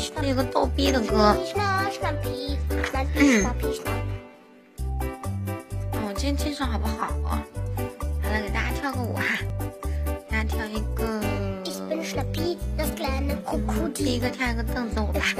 是一个逗逼的歌。我今天精神好不好啊？好了，给大家跳个舞哈，大家跳一个，第一个跳一个凳子舞吧。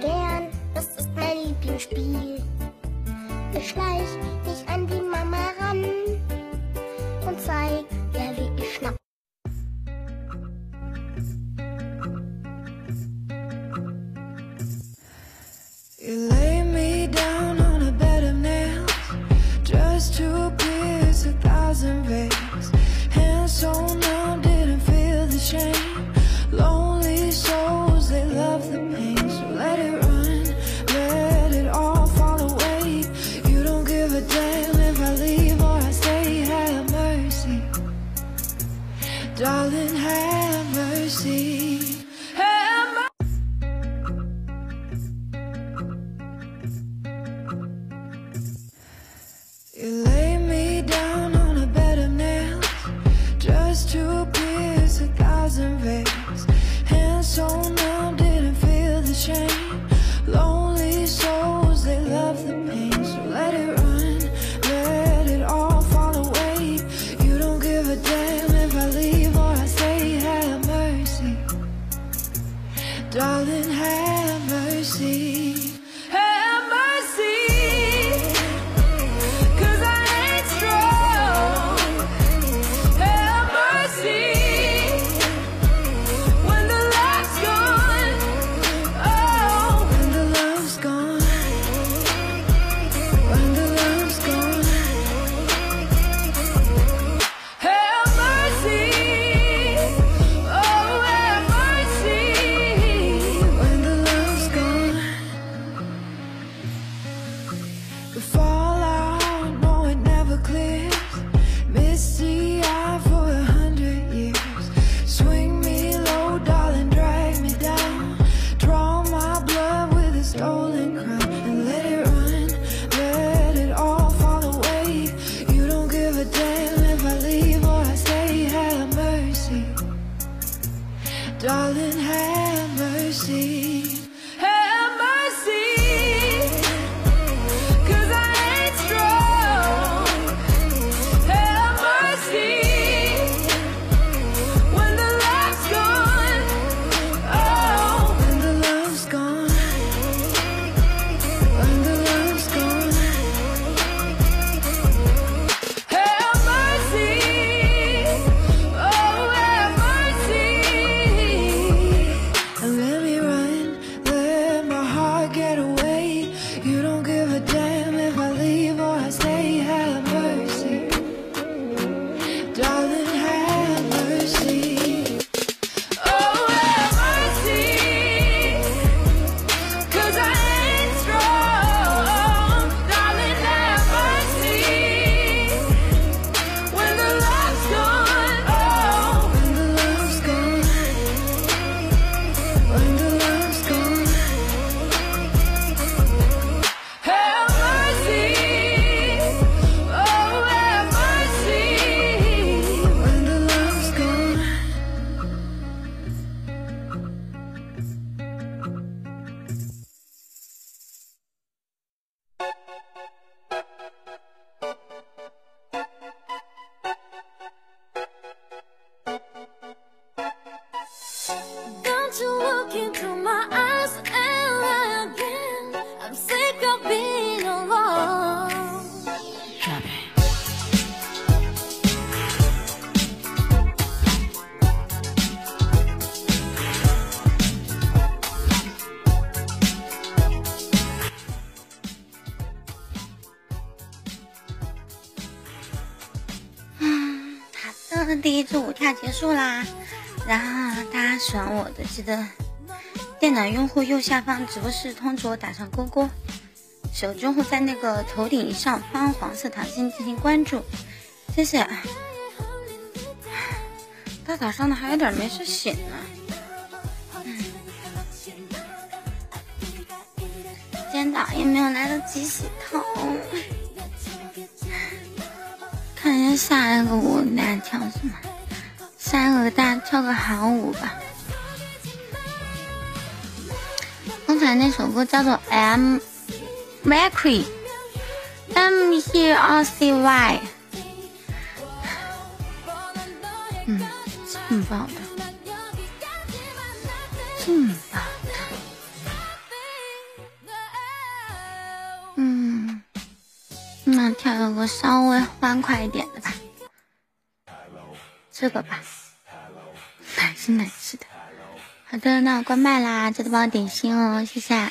You lay me down on a bed of nails, just to pierce 1,000 veils. Hands so numb, didn't feel the shame. Lonely souls, they love the pain. So let it run, let it all fall away. You don't give a damn if I leave or I stay. Have mercy, darling, have mercy. You lay me down on a bed of nails, just to pierce 1,000 veils. Hands so numb, didn't feel the shame. Lonely souls, they love the pain. So let it run, let it all fall away. You don't give a damn if I leave or I stay. Have mercy, darling, have mercy. Have mercy. The fallout, no, it never clears. Misty eye for 100 years. Swing me low, darling, drag me down. Draw my blood with a stolen crown. And let it run, let it all fall away. You don't give a damn if I leave or I stay. Have mercy, darling, have mercy. Have mercy. Don't you look into my eyes and lie again. I'm sick of being alone. Drop it. 好的，第一支舞跳结束啦。然后大家喜欢我的，记得电脑用户右下方直播室通知我打上勾勾，手机用户在那个头顶上方黄色桃心进行关注，谢谢。大早上的还有点没睡醒呢，今天早也没有来得及洗头。看一下下一个舞给大家跳什么，下一个给大家跳个韩舞吧。 刚才那首歌叫做 M Mercury MERCY， 劲爆的，劲爆的，那跳一个稍微欢快一点的吧，这个吧，奶是奶吃的。好的，那我关麦啦，记得帮我点心哦，谢谢。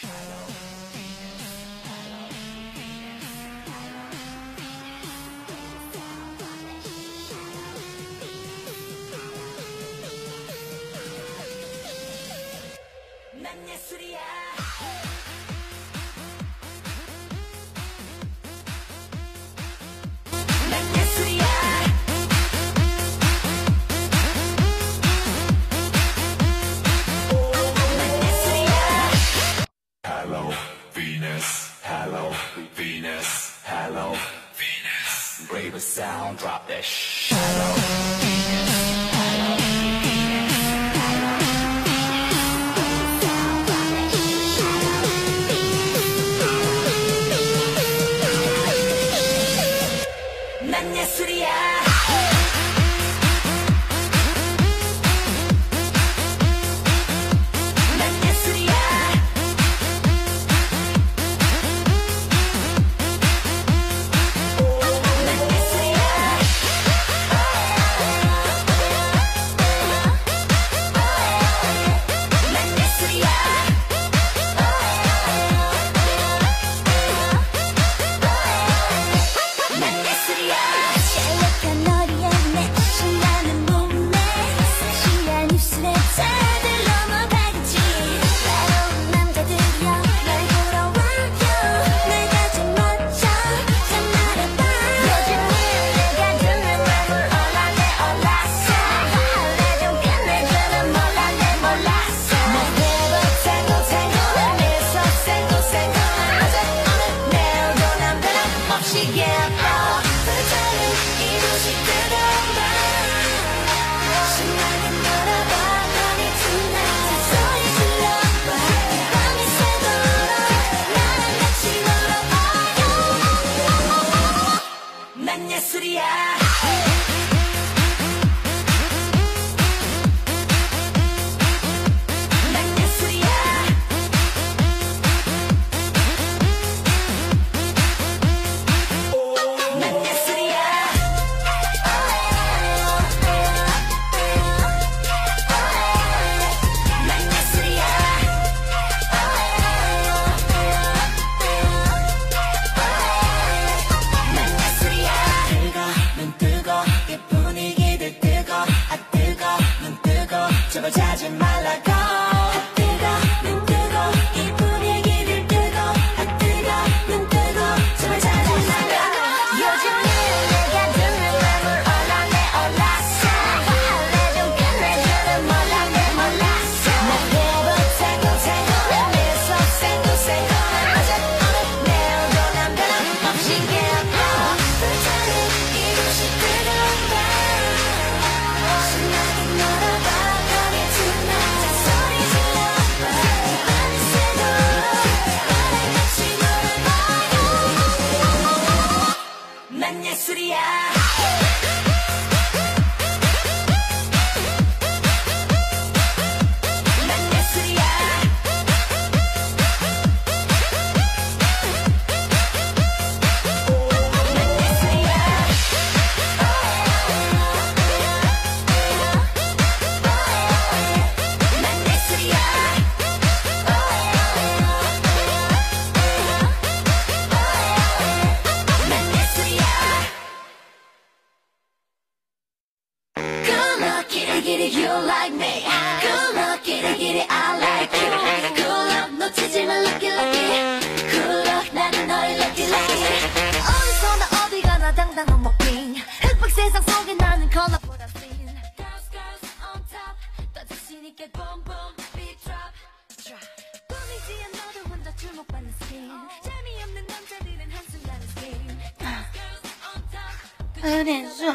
还有点热。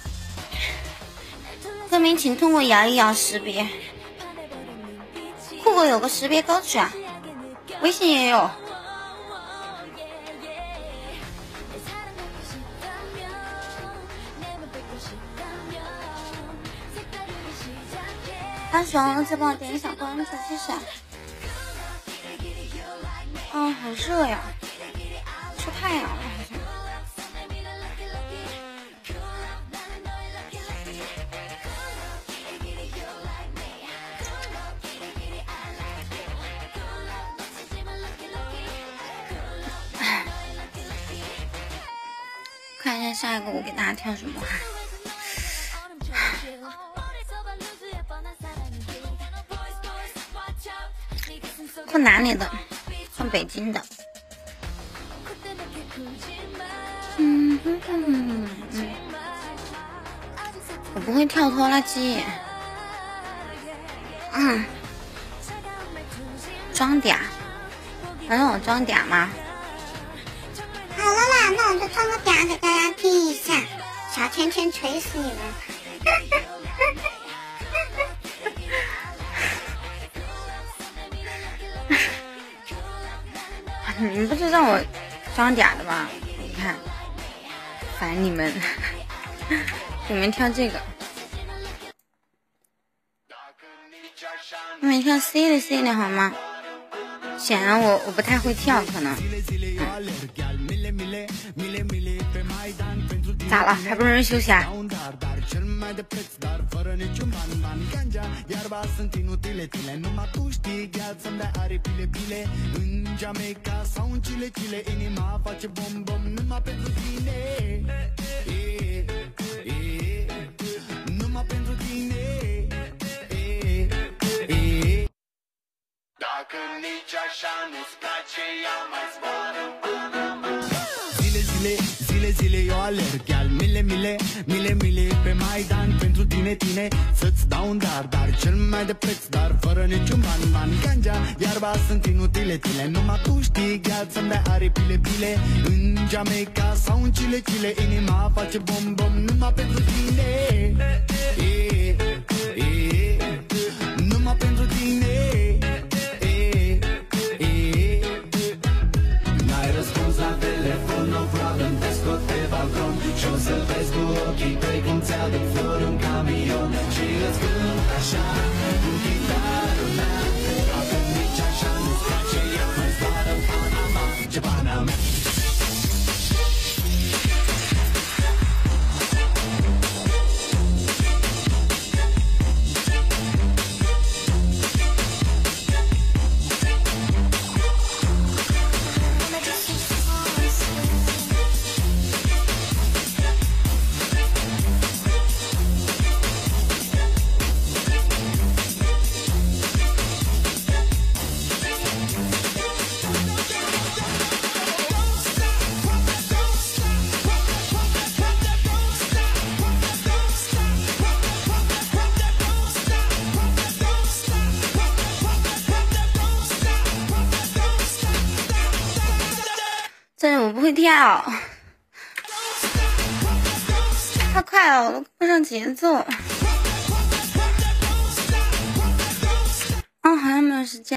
歌名请通过摇一摇识别。酷酷狗有个识别歌曲啊，微信也有。大熊，再帮我点一下关注，谢谢。好热呀，出太阳了好像。看一下下一个我给大家跳什么哈。换哪里的？换北京的。我不会跳拖拉机。装嗲，能让我装嗲吗？ 好了啦，那我就装个嗲给大家听一下，小圈圈锤死你们！ 你们不是让我装嗲的吗？你看，烦你们，你们跳这个，你们跳 C 的 C 的好吗？显然我不太会跳，可能。咋了？还不让人休息啊？ Zile eu alerg chiar mile pe Maidan pentru tine să-ți dau un dar cel mai de preț, dar fără niciun ban ganja, iarba sunt inutile numai tu știi gheață să-mi dai aripile în Jamaica sau în Chile inima face bom numai pentru tine numai pentru tine n-ai răspuns la telefon, no problem, te scot pe balcon și o să vezi cu ochii tăi cum ți-aduc flori în camion și îți cânt așa cu chitară mea, acum nici așa nu-ți place, eu mai zboară în Panama, ce Panama. 这我不会跳，太快了，我都跟不上节奏。好像没有时间。